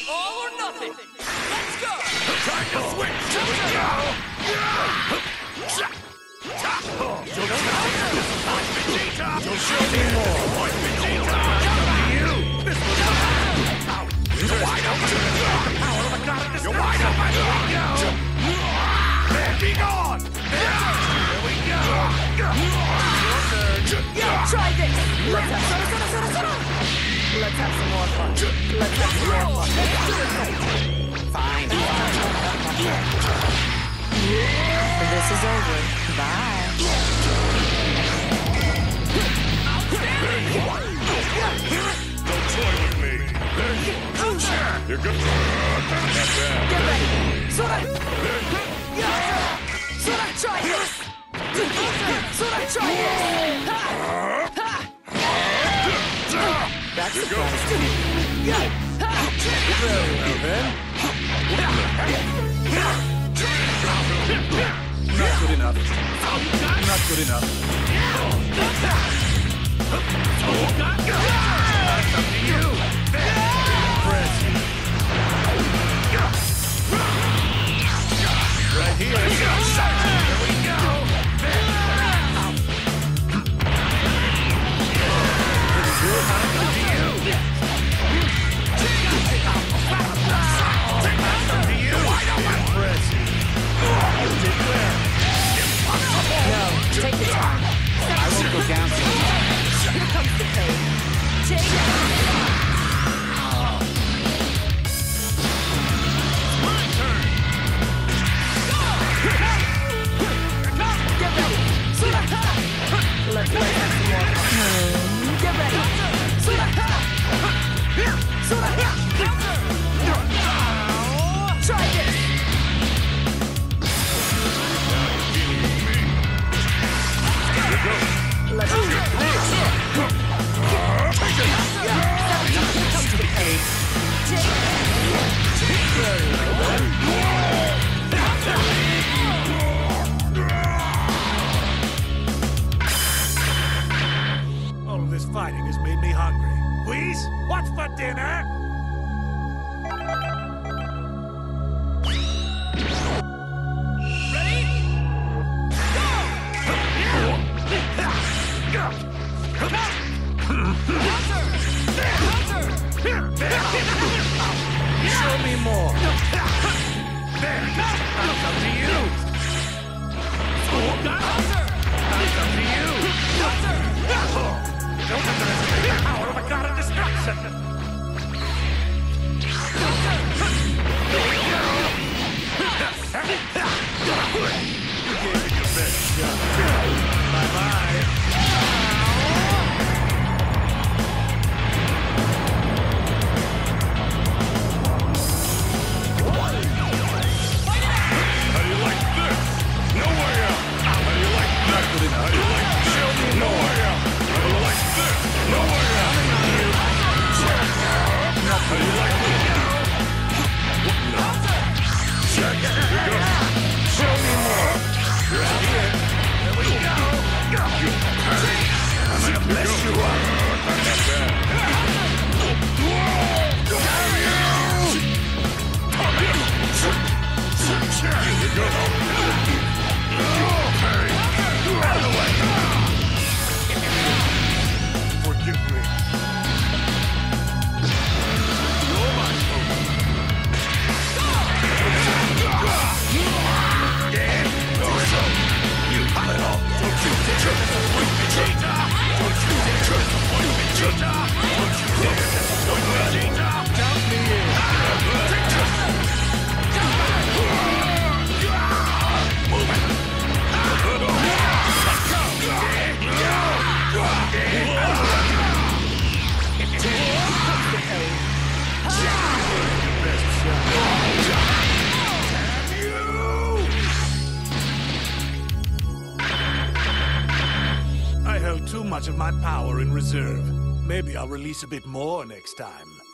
All or nothing. Let's go. Time to switch. Here we go. You'll show me more. Vegeta. You. This was you're wide open. The power of a god of destruction. You're wide open. Here we go. There, be gone. Here we go. Yeah, try this. Let's have some more fun. Let's have some more fun. Fine. This is over. Bye. Don't toy with me. You're good. Not bad. Get ready. Sora! Sora, try this! Sora, try this! That's surprising. Very well, then. Not good enough. Not good enough. That's up to you. Impressive. Right here. Here we go. Pretty good, huh? Up to you. Up to you. Impressive. You did well. No, take the time. I won't go down so much. Here comes the pain. Take it. My turn. Get ready. Sora! Let's have some more fun. Get ready. Sora! Sora! Try this. Let's do it. Take it. Yeah. Here comes the pain. Take All of this fighting has made me hungry. Please, what's for dinner? Ready? Show me more. There. That's up to you. That's up to you. Don't underestimate the power of a god of destruction. Here we go. You gave it your best shot. Bye-bye. Too much of my power in reserve. Maybe I'll release a bit more next time.